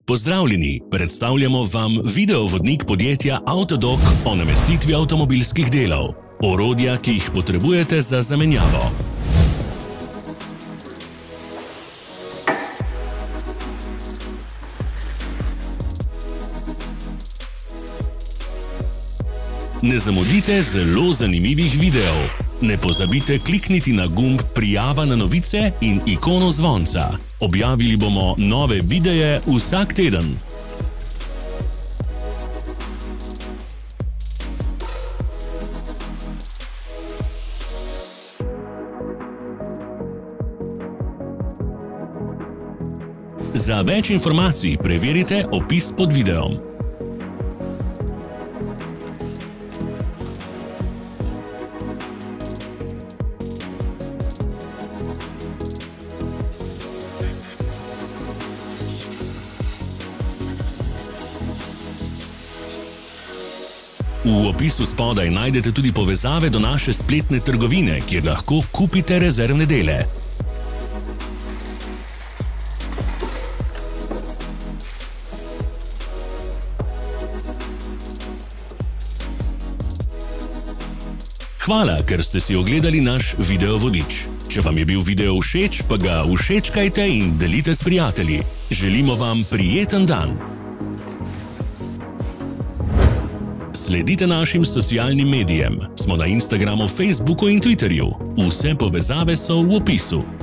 Pozdravljeni, predstavljamo vam videovodnik podjetja Autodoc o namestitvi avtomobilskih delov, orodja, ki jih potrebujete za zamenjavo. Ne zamudite zelo zanimivih videov. Ne pozabite klikniti na gumb Prijava na novice in ikono zvonca. Objavili bomo nove videe vsak teden. Za več informacij preverite opis pod videom. V opisu spodaj najdete tudi povezave do naše spletne trgovine, kjer lahko kupite rezervne dele. Hvala, ker ste si ogledali naš videovodič. Če vam je bil video všeč, pa ga všečkajte in delite s prijatelji. Želimo vam prijeten dan! Sledite našim socialnim medijem. Smo na Instagramu, Facebooku in Twitterju. Vse povezave so v opisu.